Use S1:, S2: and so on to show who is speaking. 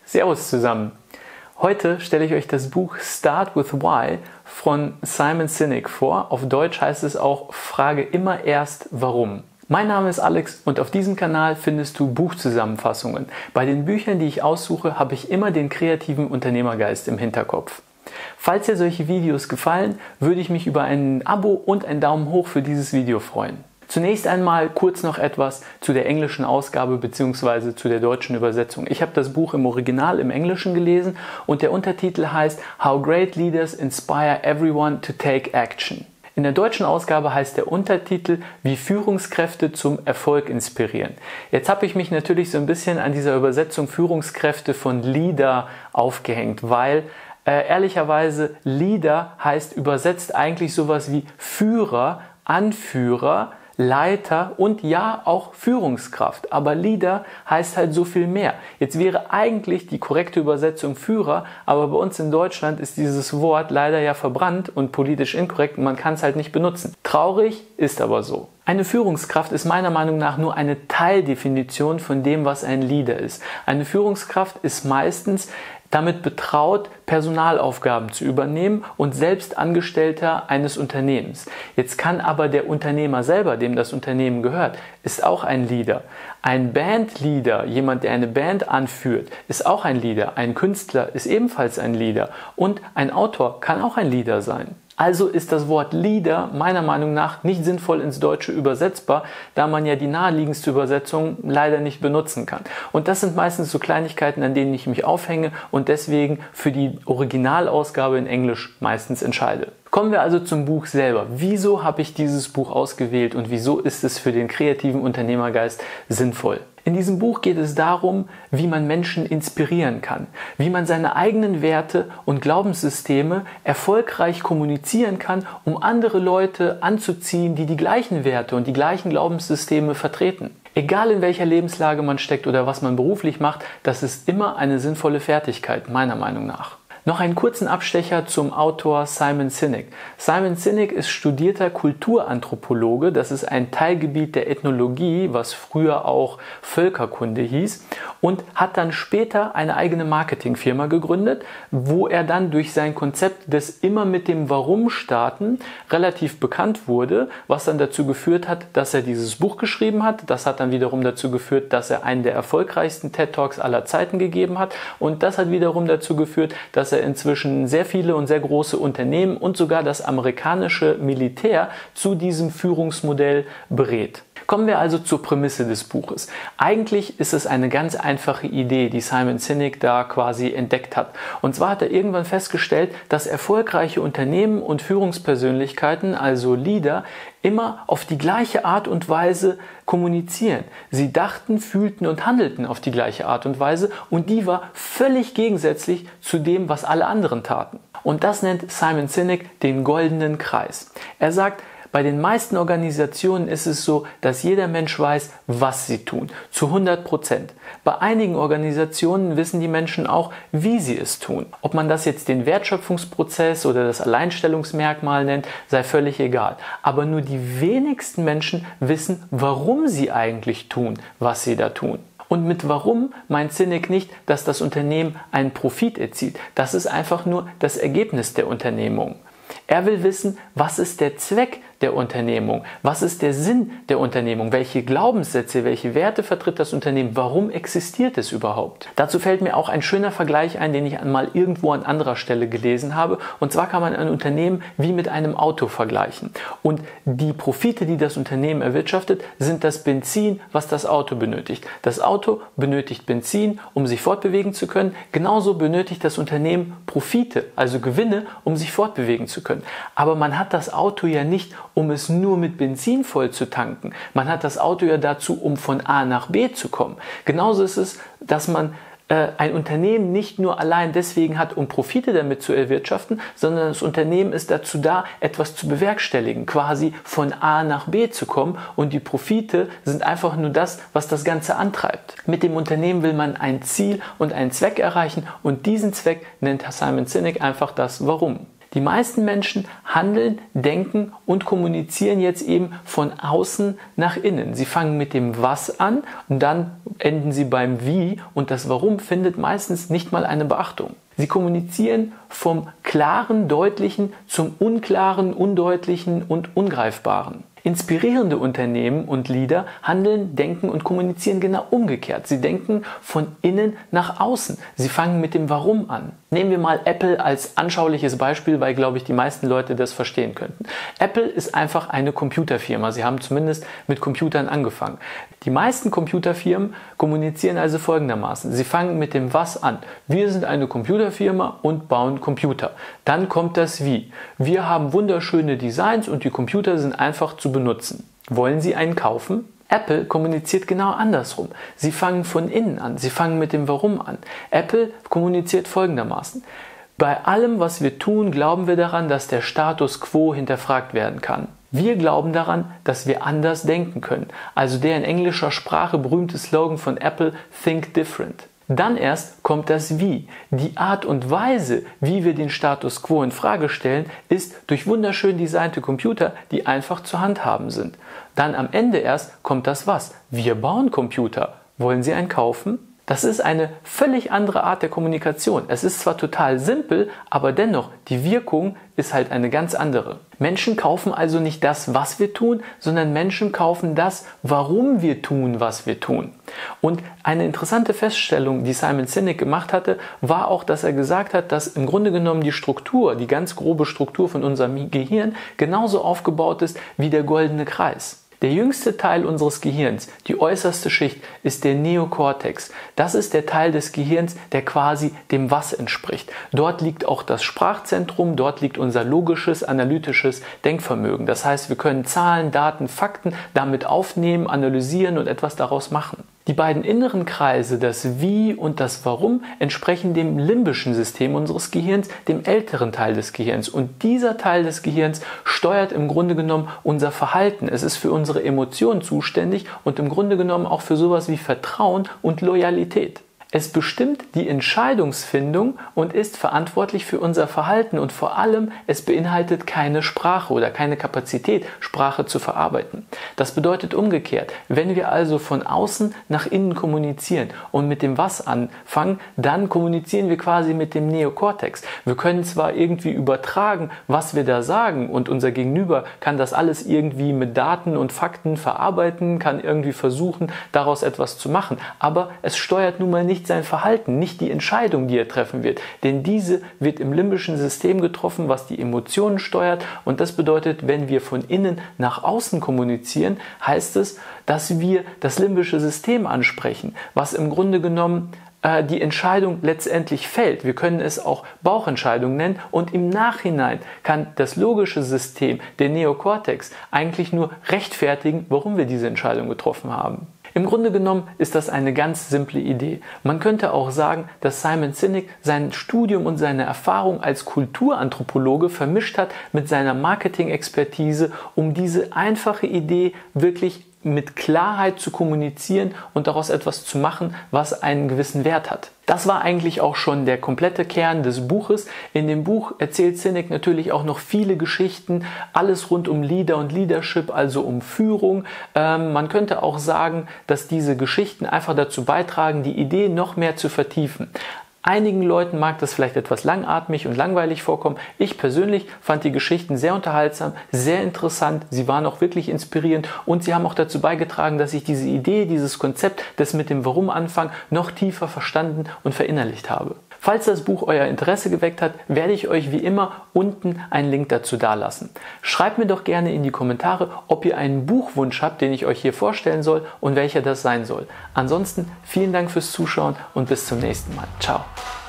S1: Servus zusammen. Heute stelle ich euch das Buch Start with Why von Simon Sinek vor. Auf Deutsch heißt es auch Frage immer erst warum. Mein Name ist Alex und auf diesem Kanal findest du Buchzusammenfassungen. Bei den Büchern, die ich aussuche, habe ich immer den kreativen Unternehmergeist im Hinterkopf. Falls dir solche Videos gefallen, würde ich mich über ein Abo und einen Daumen hoch für dieses Video freuen. Zunächst einmal kurz noch etwas zu der englischen Ausgabe bzw. zu der deutschen Übersetzung. Ich habe das Buch im Original im Englischen gelesen und der Untertitel heißt How Great Leaders Inspire Everyone to Take Action. In der deutschen Ausgabe heißt der Untertitel Wie Führungskräfte zum Erfolg inspirieren. Jetzt habe ich mich natürlich so ein bisschen an dieser Übersetzung Führungskräfte von Leader aufgehängt, weil ehrlicherweise Leader heißt übersetzt eigentlich sowas wie Führer, Anführer, Leiter und ja auch Führungskraft. Aber Leader heißt halt so viel mehr. Jetzt wäre eigentlich die korrekte Übersetzung Führer, aber bei uns in Deutschland ist dieses Wort leider ja verbrannt und politisch inkorrekt und man kann es halt nicht benutzen. Traurig, ist aber so. Eine Führungskraft ist meiner Meinung nach nur eine Teildefinition von dem, was ein Leader ist. Eine Führungskraft ist meistens damit betraut, Personalaufgaben zu übernehmen und selbst Angestellter eines Unternehmens. Jetzt kann aber der Unternehmer selber, dem das Unternehmen gehört, ist auch ein Leader. Ein Bandleader, jemand, der eine Band anführt, ist auch ein Leader. Ein Künstler ist ebenfalls ein Leader. Und ein Autor kann auch ein Leader sein. Also ist das Wort Leader meiner Meinung nach nicht sinnvoll ins Deutsche übersetzbar, da man ja die naheliegendste Übersetzung leider nicht benutzen kann. Und das sind meistens so Kleinigkeiten, an denen ich mich aufhänge und deswegen für die Originalausgabe in Englisch meistens entscheide. Kommen wir also zum Buch selber. Wieso habe ich dieses Buch ausgewählt und wieso ist es für den kreativen Unternehmergeist sinnvoll? In diesem Buch geht es darum, wie man Menschen inspirieren kann, wie man seine eigenen Werte und Glaubenssysteme erfolgreich kommunizieren kann, um andere Leute anzuziehen, die die gleichen Werte und die gleichen Glaubenssysteme vertreten. Egal in welcher Lebenslage man steckt oder was man beruflich macht, das ist immer eine sinnvolle Fertigkeit, meiner Meinung nach. Noch einen kurzen Abstecher zum Autor Simon Sinek. Simon Sinek ist studierter Kulturanthropologe, das ist ein Teilgebiet der Ethnologie, was früher auch Völkerkunde hieß, und hat dann später eine eigene Marketingfirma gegründet, wo er dann durch sein Konzept des immer mit dem Warum starten relativ bekannt wurde, was dann dazu geführt hat, dass er dieses Buch geschrieben hat. Das hat dann wiederum dazu geführt, dass er einen der erfolgreichsten TED-Talks aller Zeiten gegeben hat und das hat wiederum dazu geführt, dass er inzwischen sehr viele und sehr große Unternehmen und sogar das amerikanische Militär zu diesem Führungsmodell berät. Kommen wir also zur Prämisse des Buches. Eigentlich ist es eine ganz einfache Idee, die Simon Sinek da quasi entdeckt hat. Und zwar hat er irgendwann festgestellt, dass erfolgreiche Unternehmen und Führungspersönlichkeiten, also Leader, immer auf die gleiche Art und Weise kommunizieren. Sie dachten, fühlten und handelten auf die gleiche Art und Weise und die war völlig gegensätzlich zu dem, was alle anderen taten. Und das nennt Simon Sinek den goldenen Kreis. Er sagt, bei den meisten Organisationen ist es so, dass jeder Mensch weiß, was sie tun, zu 100%. Bei einigen Organisationen wissen die Menschen auch, wie sie es tun. Ob man das jetzt den Wertschöpfungsprozess oder das Alleinstellungsmerkmal nennt, sei völlig egal. Aber nur die wenigsten Menschen wissen, warum sie eigentlich tun, was sie da tun. Und mit warum meint Sinek nicht, dass das Unternehmen einen Profit erzielt. Das ist einfach nur das Ergebnis der Unternehmung. Er will wissen, was ist der Zweck der Unternehmung, was ist der Sinn der Unternehmung, welche Glaubenssätze, welche Werte vertritt das Unternehmen, warum existiert es überhaupt. Dazu fällt mir auch ein schöner Vergleich ein, den ich einmal irgendwo an anderer Stelle gelesen habe. Und zwar kann man ein Unternehmen wie mit einem Auto vergleichen. Und die Profite, die das Unternehmen erwirtschaftet, sind das Benzin, was das Auto benötigt. Das Auto benötigt Benzin, um sich fortbewegen zu können. Genauso benötigt das Unternehmen Profite, also Gewinne, um sich fortbewegen zu können. Aber man hat das Auto ja nicht, um es nur mit Benzin voll zu tanken. Man hat das Auto ja dazu, um von A nach B zu kommen. Genauso ist es, dass man ein Unternehmen nicht nur allein deswegen hat, um Profite damit zu erwirtschaften, sondern das Unternehmen ist dazu da, etwas zu bewerkstelligen, quasi von A nach B zu kommen und die Profite sind einfach nur das, was das Ganze antreibt. Mit dem Unternehmen will man ein Ziel und einen Zweck erreichen und diesen Zweck nennt Simon Sinek einfach das Warum. Die meisten Menschen handeln, denken und kommunizieren jetzt eben von außen nach innen. Sie fangen mit dem Was an und dann enden sie beim Wie und das Warum findet meistens nicht mal eine Beachtung. Sie kommunizieren vom Klaren, Deutlichen zum Unklaren, Undeutlichen und Ungreifbaren. Inspirierende Unternehmen und Leader handeln, denken und kommunizieren genau umgekehrt. Sie denken von innen nach außen. Sie fangen mit dem Warum an. Nehmen wir mal Apple als anschauliches Beispiel, weil, glaube ich, die meisten Leute das verstehen könnten. Apple ist einfach eine Computerfirma. Sie haben zumindest mit Computern angefangen. Die meisten Computerfirmen kommunizieren also folgendermaßen. Sie fangen mit dem Was an. Wir sind eine Computerfirma und bauen Computer. Dann kommt das Wie. Wir haben wunderschöne Designs und die Computer sind einfach zu benutzen. Wollen Sie einen kaufen? Apple kommuniziert genau andersrum. Sie fangen von innen an. Sie fangen mit dem Warum an. Apple kommuniziert folgendermaßen. Bei allem, was wir tun, glauben wir daran, dass der Status quo hinterfragt werden kann. Wir glauben daran, dass wir anders denken können. Also der in englischer Sprache berühmte Slogan von Apple, Think Different. Dann erst kommt das Wie. Die Art und Weise, wie wir den Status quo in Frage stellen, ist durch wunderschön designte Computer, die einfach zu handhaben sind. Dann am Ende erst kommt das Was. Wir bauen Computer. Wollen Sie einen kaufen? Das ist eine völlig andere Art der Kommunikation. Es ist zwar total simpel, aber dennoch, die Wirkung ist halt eine ganz andere. Menschen kaufen also nicht das, was wir tun, sondern Menschen kaufen das, warum wir tun, was wir tun. Und eine interessante Feststellung, die Simon Sinek gemacht hatte, war auch, dass er gesagt hat, dass im Grunde genommen die Struktur, die ganz grobe Struktur von unserem Gehirn genauso aufgebaut ist wie der goldene Kreis. Der jüngste Teil unseres Gehirns, die äußerste Schicht, ist der Neokortex. Das ist der Teil des Gehirns, der quasi dem Was entspricht. Dort liegt auch das Sprachzentrum, dort liegt unser logisches, analytisches Denkvermögen. Das heißt, wir können Zahlen, Daten, Fakten damit aufnehmen, analysieren und etwas daraus machen. Die beiden inneren Kreise, das Wie und das Warum, entsprechen dem limbischen System unseres Gehirns, dem älteren Teil des Gehirns. Und dieser Teil des Gehirns steuert im Grunde genommen unser Verhalten. Es ist für unsere Emotionen zuständig und im Grunde genommen auch für sowas wie Vertrauen und Loyalität. Es bestimmt die Entscheidungsfindung und ist verantwortlich für unser Verhalten und vor allem, es beinhaltet keine Sprache oder keine Kapazität, Sprache zu verarbeiten. Das bedeutet umgekehrt, wenn wir also von außen nach innen kommunizieren und mit dem Was anfangen, dann kommunizieren wir quasi mit dem Neokortex. Wir können zwar irgendwie übertragen, was wir da sagen und unser Gegenüber kann das alles irgendwie mit Daten und Fakten verarbeiten, kann irgendwie versuchen, daraus etwas zu machen, aber es steuert nun mal nicht sein Verhalten, nicht die Entscheidung, die er treffen wird. Denn diese wird im limbischen System getroffen, was die Emotionen steuert. Und das bedeutet, wenn wir von innen nach außen kommunizieren, heißt es, dass wir das limbische System ansprechen, was im Grunde genommen die Entscheidung letztendlich fällt. Wir können es auch Bauchentscheidung nennen und im Nachhinein kann das logische System, der Neokortex, eigentlich nur rechtfertigen, warum wir diese Entscheidung getroffen haben. Im Grunde genommen ist das eine ganz simple Idee. Man könnte auch sagen, dass Simon Sinek sein Studium und seine Erfahrung als Kulturanthropologe vermischt hat mit seiner Marketing-Expertise, um diese einfache Idee wirklich mit Klarheit zu kommunizieren und daraus etwas zu machen, was einen gewissen Wert hat. Das war eigentlich auch schon der komplette Kern des Buches. In dem Buch erzählt Sinek natürlich auch noch viele Geschichten, alles rund um Leader und Leadership, also um Führung. Man könnte auch sagen, dass diese Geschichten einfach dazu beitragen, die Idee noch mehr zu vertiefen. Einigen Leuten mag das vielleicht etwas langatmig und langweilig vorkommen. Ich persönlich fand die Geschichten sehr unterhaltsam, sehr interessant. Sie waren auch wirklich inspirierend und sie haben auch dazu beigetragen, dass ich diese Idee, dieses Konzept des mit dem Warum anfangen noch tiefer verstanden und verinnerlicht habe. Falls das Buch euer Interesse geweckt hat, werde ich euch wie immer unten einen Link dazu dalassen. Schreibt mir doch gerne in die Kommentare, ob ihr einen Buchwunsch habt, den ich euch hier vorstellen soll und welcher das sein soll. Ansonsten vielen Dank fürs Zuschauen und bis zum nächsten Mal. Ciao.